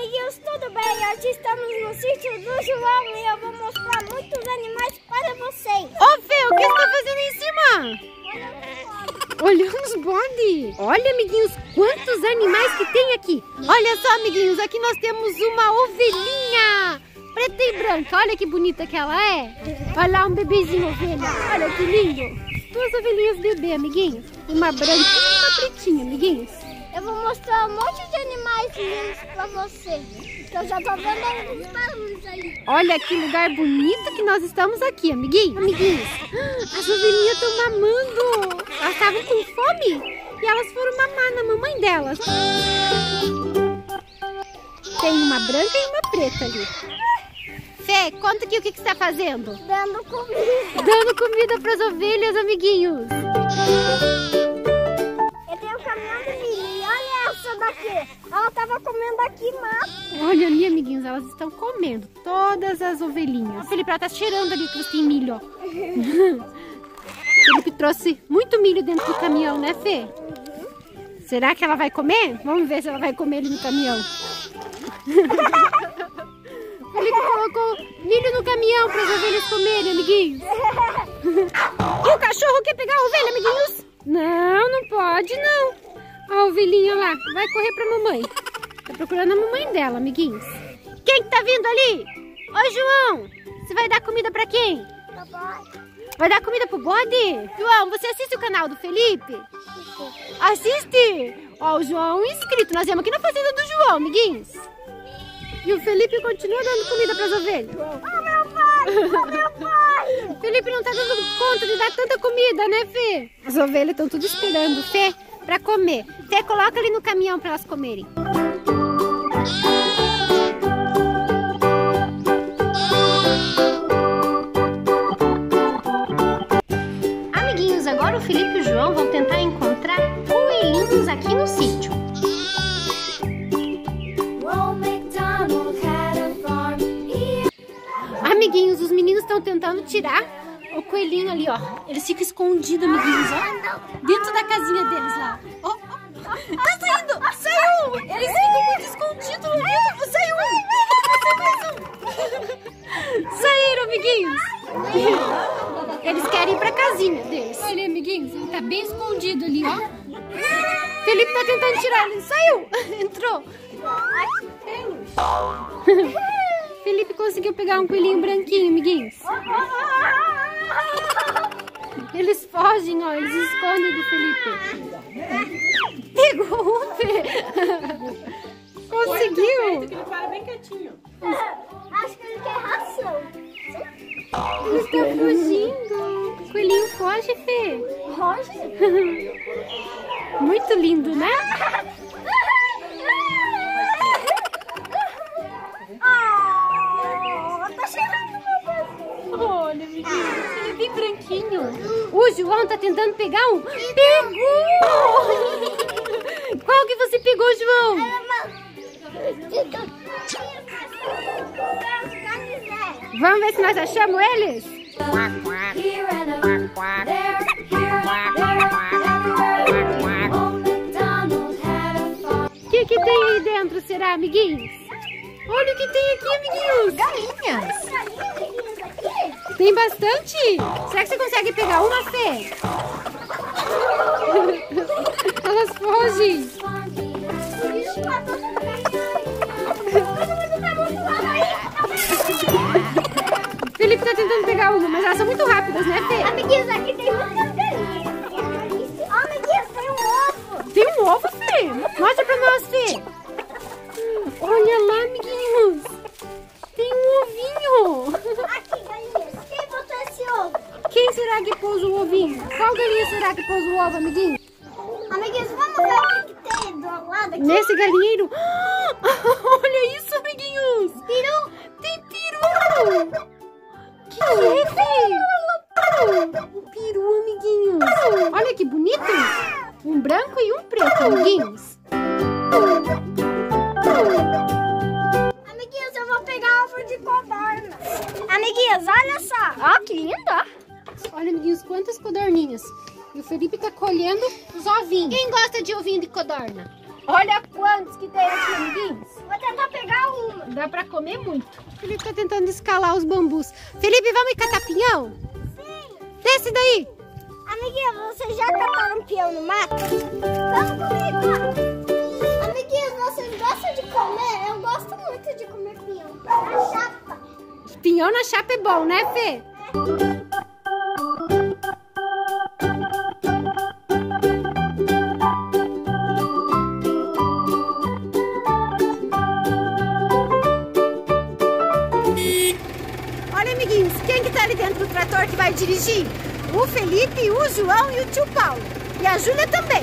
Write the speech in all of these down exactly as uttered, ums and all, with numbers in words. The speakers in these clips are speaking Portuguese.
amiguinhos, tudo bem? Hoje estamos no sítio do João e eu vou mostrar muitos animais para vocês. Ô, Fê, o que você tá fazendo em cima? Olhando os bodes. Olha, amiguinhos, quantos animais que tem aqui. Olha só, amiguinhos, aqui nós temos uma ovelhinha preta e branca. Olha que bonita que ela é. Olha lá, um bebezinho ovelha. Olha que lindo. Duas ovelhinhas bebê, amiguinhos. Uma branquinha e uma pretinha, amiguinhos. Eu vou mostrar um monte de animais lindos pra vocês. Que eu já tô vendo alguns barulhos aí. Olha que lugar bonito que nós estamos aqui, amiguinhos. Amiguinhos, as ovelhinhas estão mamando. Elas estavam com fome e elas foram mamar na mamãe delas. Tem uma branca e uma preta ali. Fê, conta aqui o que, que você está fazendo. Dando comida. Dando comida para as ovelhas, amiguinhos. Eu tenho um caminhão de milho. E olha essa daqui. Ela tava comendo aqui mato. Olha ali, amiguinhos, elas estão comendo. Todas as ovelhinhas. O Felipe, ela tá cheirando ali que você tem milho, ó. O Felipe trouxe muito milho dentro do caminhão, né, Fê? Uhum. Será que ela vai comer? Vamos ver se ela vai comer ali no caminhão. O Felipe colocou milho no caminhão para as ovelhas comerem, amiguinhos. E o cachorro quer pegar a ovelha, amiguinhos? Não, não pode, não. A ovelhinha lá vai correr pra mamãe. Tá procurando a mamãe dela, amiguinhos. Quem que tá vindo ali? Oi, João. Você vai dar comida pra quem? Vai dar comida pro bode? João, você assiste o canal do Felipe? Assiste? Ó, o João é um inscrito. Nós viemos aqui na fazenda do João, amiguinhos. E o Felipe continua dando comida pras ovelhas. Ô, meu pai! Ô, meu pai! O Felipe não tá dando conta de dar tanta comida, né, Fê? As ovelhas estão tudo esperando, Fê, pra comer. Fê, coloca ali no caminhão pra elas comerem. Amiguinhos, agora o Felipe e o João vão tentar encontrar coelhinhos aqui no sítio. Amiguinhos, os meninos estão tentando tirar o coelhinho ali, ó. Eles ficam escondidos, amiguinhos, ó. Dentro da casinha deles lá. Ó, ó. Tá saindo! Saiu! Eles ficam muito escondidos ali dentro. Saiu um! Saíram, amiguinhos! Eles querem ir pra casinha deles. Olha, amiguinhos, ele tá bem escondido ali, ó. Felipe tá tentando tirar ele. Saiu! Entrou. Felipe conseguiu pegar um coelhinho branquinho, amiguinhos. Eles fogem, ó. Eles escondem do Felipe. Pegou um, Fê. Conseguiu. Ele para bem quietinho. Acho que ele quer ração. Ele está fugindo. O coelhinho foge, Fê. Foge? Muito lindo, né? Olha, amiguinho, ele é bem branquinho. O João tá tentando pegar um. Pegou! Qual que você pegou, João? Vamos ver se nós achamos eles? O que que tem aí dentro, será, amiguinhos? Olha o que tem aqui, amiguinhos. Galinhas. Tem bastante? Será que você consegue pegar uma, Fê? Elas fogem. Felipe tá tentando pegar uma, mas elas são muito rápidas, né, Fê? Amiguinhos, aqui tem muitas galinhas. Ó, amiguinhos, tem um ovo. Tem um ovo, Fê? Mostra pra nós, Fê. Olha lá, amiguinhos. Tem um ovinho. Aqui, galinhas. Quem botou esse ovo? Quem será que pôs o ovinho? Qual galinha será que pôs o ovo, amiguinho? Amiguinhos, vamos ver o que, que tem do lado aqui. Nesse galinheiro? Olha isso, amiguinhos. Peru. Tem peru. Que é, Fê? Um peru, amiguinhos. Olha que bonito. Um branco e um preto, amiguinhos. Amiguinhos, eu vou pegar ovo de codorna. Amiguinhos, olha só. Ó, que linda. Olha, amiguinhos, quantas codorninhas. E o Felipe tá colhendo os ovinhos. Quem gosta de ovinho de codorna? Olha quantos que tem aqui, amiguinhos. Vou tentar pegar Dá pra comer muito. O Felipe tá tentando escalar os bambus. Felipe, vamos ir catar pinhão? Sim. Desce daí. Amiguinha, vocês já cataram pinhão no mato? Vamos comigo. Amiguinhos, vocês gostam de comer? Eu gosto muito de comer pinhão. Na chapa. Pinhão na chapa é bom, né, Fê? É. Quem que tá ali dentro do trator que vai dirigir? O Felipe, o João e o tio Paulo. E a Júlia também.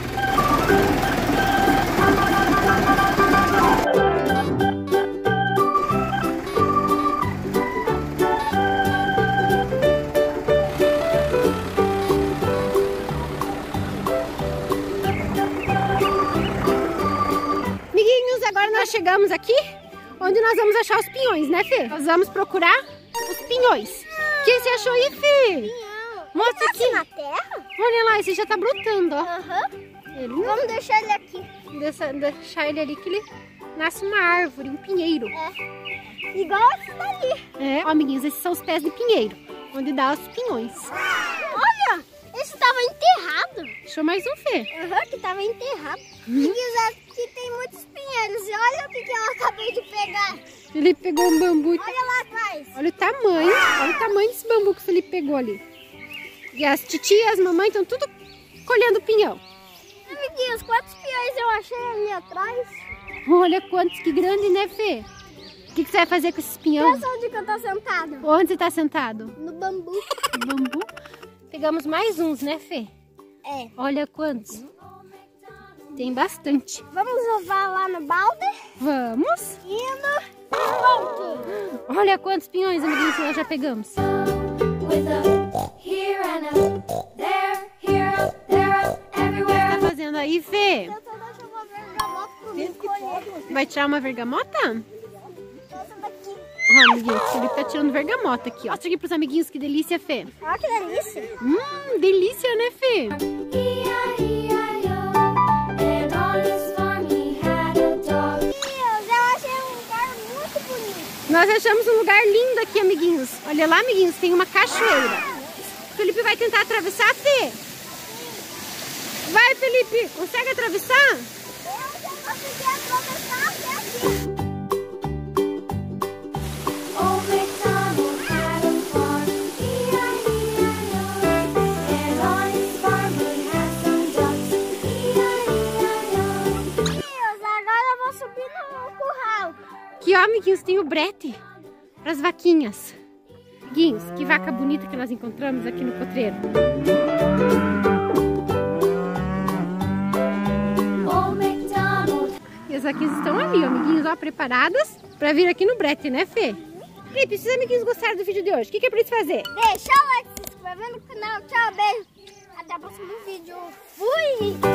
Amiguinhos, agora nós chegamos aqui onde nós vamos achar os pinhões, né, Fê? Nós vamos procurar os pinhões. O que você achou aí, Fê? Pinhão. Mostra Ele aqui. na terra? Olha lá, esse já tá brotando, ó. Aham. Ele, Vamos deixar ele aqui. deixa, deixar ele ali que ele nasce uma árvore, um pinheiro. É. Igual esse dali. É, ó, amiguinhos, esses são os pés de pinheiro, onde dá os pinhões. Olha, esse tava enterrado. Deixa mais um, Fê. Aham, que tava enterrado. Amiguinhos, aqui tem muitos pinheiros. E olha o que, que eu acabei de pegar. Ele pegou um bambu. e- Olha lá atrás. Olha o tamanho, olha o tamanho desse bambu que o Felipe pegou ali. E as titias, as mamães estão tudo colhendo pinhão. Amiguinhos, quantos pinhões eu achei ali atrás? Olha quantos, que grande, né, Fê? O que, que você vai fazer com esses pinhões? Pensa onde que eu tô sentado. Onde você tá sentado? No bambu. No bambu. Pegamos mais uns, né, Fê? É. Olha quantos. Tem bastante. Vamos levar lá no balde. Vamos. Indo. Pronto. Olha quantos pinhões, amiguinhos, que nós já pegamos. With a here and a there, here, up, there, up, O que everywhere. tá fazendo aí, Fê? Eu tô deixando uma bergamota pra mim colher. Vai tirar uma vergamota? Essa daqui. Ó, amiguinhos, o Felipe tá tirando vergamota aqui, ó. Mostra aqui pros amiguinhos que delícia, Fê. Olha que delícia. Hum, delícia, né, Fê? E I E I O. And on his farm he had a dog. Amiguinhos, eu achei um lugar muito bonito. Nós achamos um lugar lindo aqui, amiguinhos. Olha lá, amiguinhos, tem uma cachoeira. O Felipe vai tentar atravessar, Fê? Vai, Felipe, consegue atravessar? Eu já consegui atravessar até aqui. Old MacDonald had a farm. E I E I O. And on his farm he had some ducks. E I E I O. Amiguinhos, agora eu vou subir no curral. Aqui, ó, amiguinhos, tem o brete para as vaquinhas. Amiguinhos, que vaca bonita que nós encontramos aqui no potreiro. Old MacDonald. E as vaquinhas estão ali, ó, amiguinhos, ó, preparadas para vir aqui no brete, né, Fê? Felipe, se os amiguinhos gostaram do vídeo de hoje, o que, que é pra eles fazer? Deixa o like, se inscrever no canal. Tchau, beijo. Até o próximo vídeo. Fui!